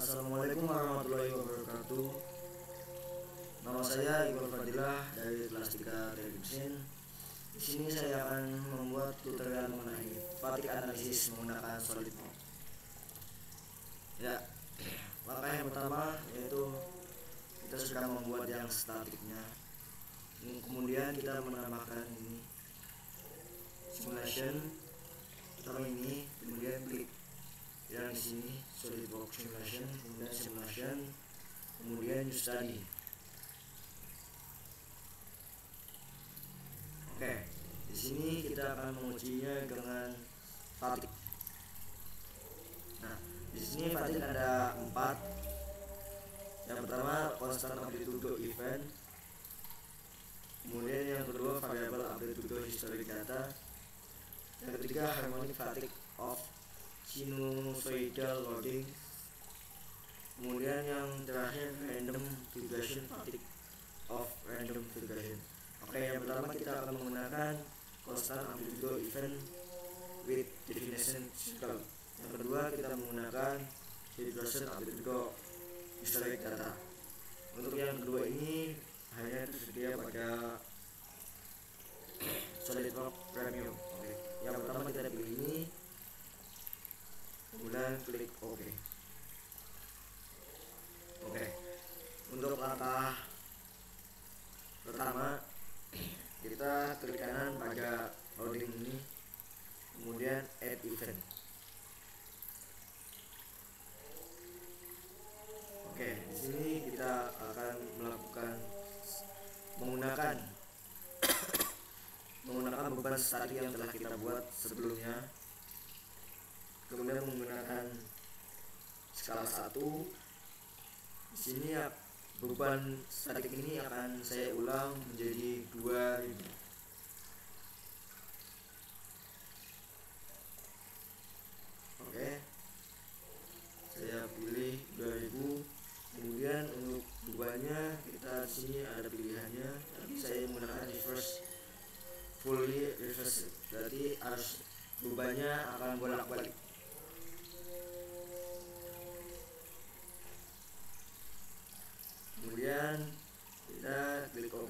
Assalamualaikum warahmatullahi wabarakatuh. Nama saya Iqbal Fadilah dari kelas 3 Teknik Mesin. Di sini saya akan membuat tutorial mengenai fatigue analisis menggunakan SolidWorks. Ya, langkah yang pertama yaitu kita sudah membuat yang statiknya. Kemudian kita menambahkan ini simulation, pertama ini, kemudian klik yang di sini SolidWorks simulation, kemudian simulation, kemudian new study. Oke, di sini kita akan mengujinya dengan fatigue. Nah, di sini fatigue ada 4. Yang pertama constant amplitude event, kemudian yang kedua variable amplitude historic data, yang ketiga harmonic fatigue of sinusoidal loading, kemudian yang terakhir random vibration fatigue of random vibration. Oke, yang pertama kita akan menggunakan constant amplitude event with definition circle. Yang kedua kita menggunakan vibration amplitude historic data. Untuk yang kedua ini hanya tersedia pada SolidWorks Premium. Oke, yang pertama kita pilih ini, kemudian klik OK. Oke, untuk langkah pertama kita klik kanan pada loading ini, kemudian add event. Oke, di sini kita akan menggunakan beban statik yang telah kita buat sebelumnya, kemudian menggunakan skala 1. Di sini ya, beban statik ini akan saya ulang menjadi 2000. Oke, saya pilih 2000. Kemudian untuk bebannya kita di sini ada pilihannya, tapi saya menggunakan reverse, fully reverse, berarti harus bebannya akan bolak-balik. Kemudian kita klik OK.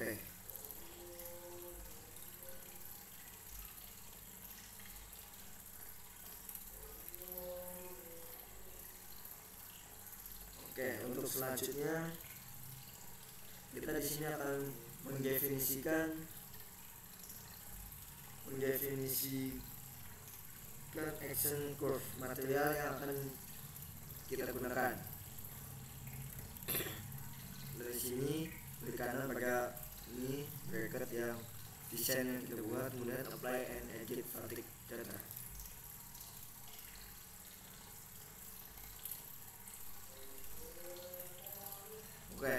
Oke, untuk selanjutnya kita di sini akan mendefinisikan action curve material yang akan kita gunakan. Dari sini klik kanan pada ini bracket yang desain yang kita buat, kemudian apply and edit fatigue data. Oke,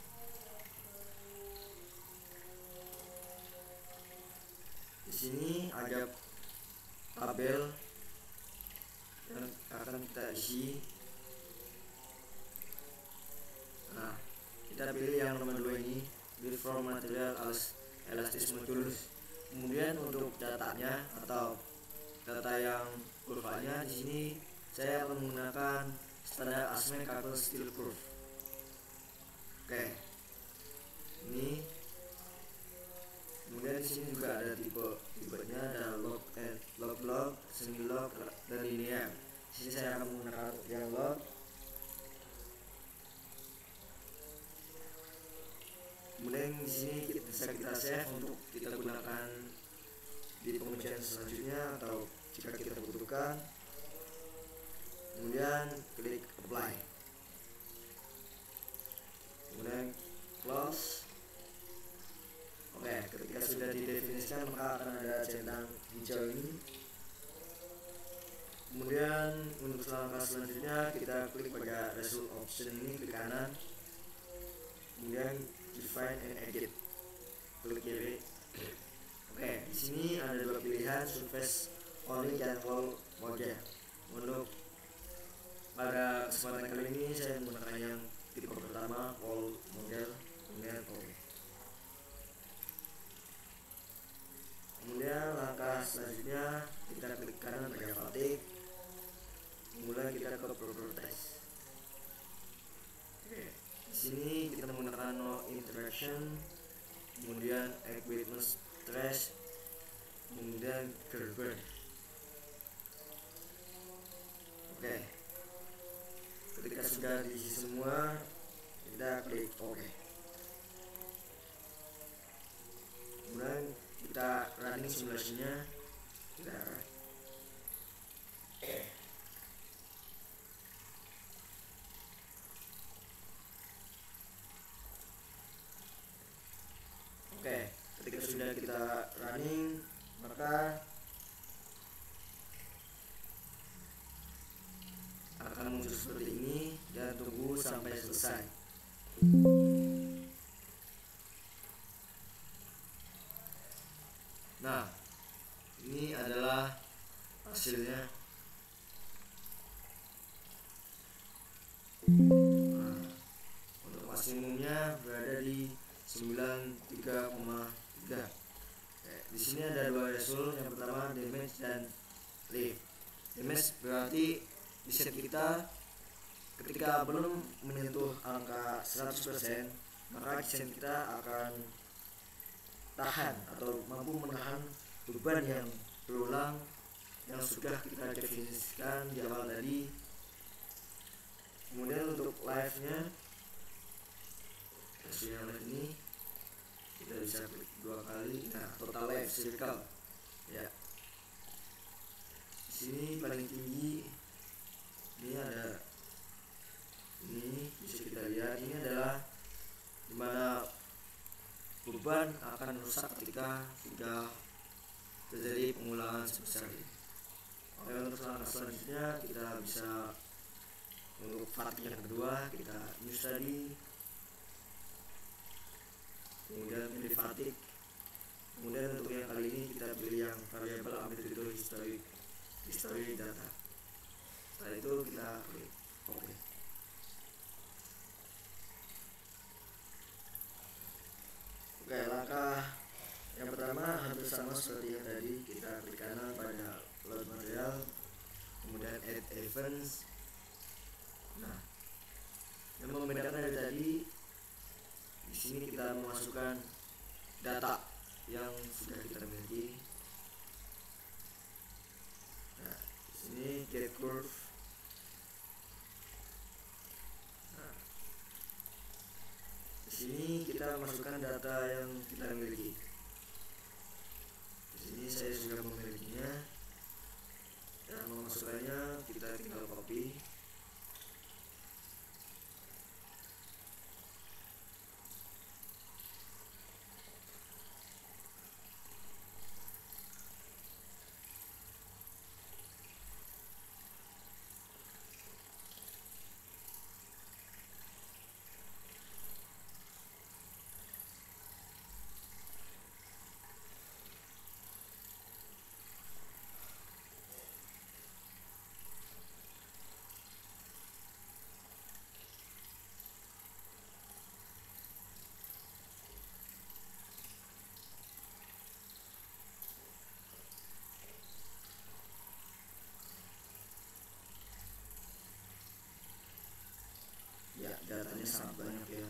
di sini ada tabel yang akan kita isi. Nah, kita pilih yang nomor 2 ini, build from material as elastis modulus. Kemudian untuk datanya atau data yang kurvanya, di sini saya akan menggunakan standar ASME Cable Steel Curve. Oke, ini. Kemudian di sini juga ada tipenya, ada log log, semi log, dan linear. Di sini saya akan menggunakan yang log. Kemudian di sini bisa kita save untuk kita gunakan di pengujian selanjutnya atau jika kita butuhkan. Kemudian klik apply, kemudian close. Oke, ketika sudah didefinisikan maka akan ada centang hijau ini. Kemudian untuk langkah selanjutnya kita klik pada result option ini, klik kanan, kemudian define and edit, klik kiri. Oke, di sini ada 2 pilihan, surface only dan wall model. Untuk pada kesempatan kali ini saya menggunakan yang tipe pertama, wall model, kemudian OK. Kemudian langkah selanjutnya kita klik kanan pada fatigue, kemudian kita ke properties. fraction, kemudian equipment stress, kemudian Gerber. Oke, ketika sudah diisi semua, kita klik OK. Kemudian kita running simulasinya. Kita Oke, ketika sudah kita running, maka akan muncul seperti ini dan tunggu sampai selesai. Nah, ini adalah hasilnya. Nah, untuk maksimumnya berada di 93,3. Di sini ada dua result, yang pertama damage dan lift. Damage berarti desain kita ketika belum menyentuh angka 100%, maka desain kita akan tahan atau mampu menahan beban yang berulang yang sudah kita definisikan di awal tadi. Kemudian untuk live-nya, hasilnya live ini kita bisa klik 2 kali. Nah, total live circle ya. Di sini paling tinggi ini ada, ini bisa kita lihat, ini adalah dimana beban akan rusak ketika sudah terjadi pengulangan sebesar ini. Oke, untuk langkah selanjutnya kita bisa untuk fatigue yang kedua kita new study, kemudian pilih fatigue, kemudian untuk yang kali ini kita pilih yang variable amplitude history data. Setelah itu kita klik OK. Oke, langkah yang pertama hampir sama seperti yang tadi. Kita klik kanan pada load material, kemudian add events. Nah, yang membedakan dari tadi, di sini kita memasukkan data yang sudah kita miliki. Nah, di sini get curve. Nah, di sini kita memasukkan data yang kita miliki. Di sini saya sudah memilikinya. Dan memasukkannya kita tinggal copy. Ya, datanya sangat banyak ya.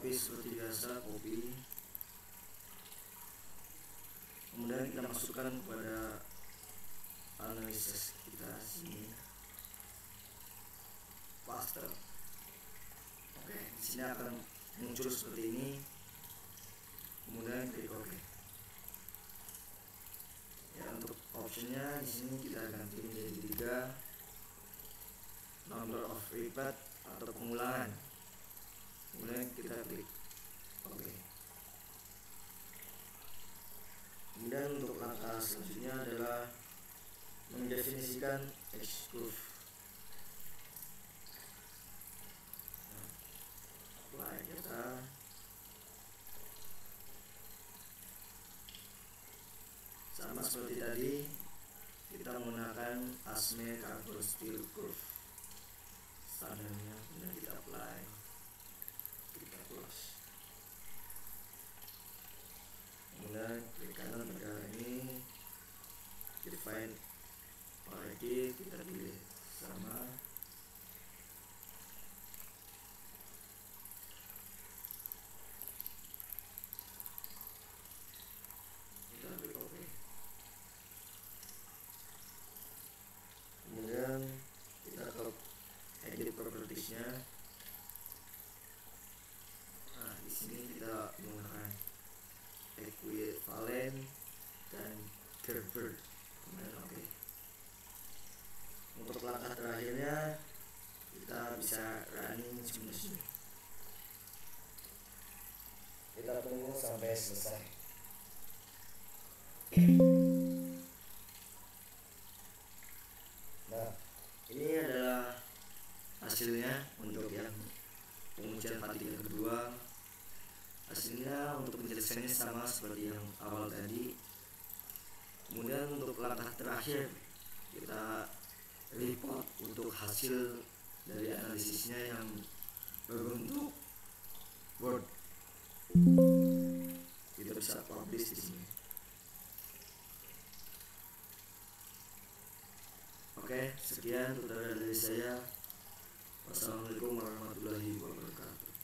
copy seperti biasa, copy. Kemudian kita masukkan kepada analisis kita sini, paste. Oke, di sini akan muncul seperti ini. Kemudian klik OK. Ya, untuk optionnya di sini kita ganti menjadi 3, number of repeat atau pengulangan. Kemudian kita klik OK. Kemudian untuk langkah selanjutnya adalah mendefinisikan Xcurve. Apply data. Sama seperti tadi, kita menggunakan ASME Carbon Steel Curve standarnya. Kemudian kita apply, kita close. Kemudian klik kanan pada ini, define already, kita pilih sama. Kita klik OK. Kemudian kita ke edit propertiesnya. Nah, di sini kita menggunakan equivalent dan Gerber. Kemudian OK. Untuk langkah terakhirnya kita bisa running simulasi. Kita tunggu sampai selesai. Nah, ini adalah hasilnya untuk yang pengujian fatigue yang kedua. Hasilnya untuk penjelasannya sama seperti yang awal tadi. Kemudian untuk langkah terakhir kita report untuk hasil dari analisisnya yang berbentuk Word. Kita bisa publish di sini. Oke, sekian tutorial dari saya. Wassalamualaikum warahmatullahi wabarakatuh.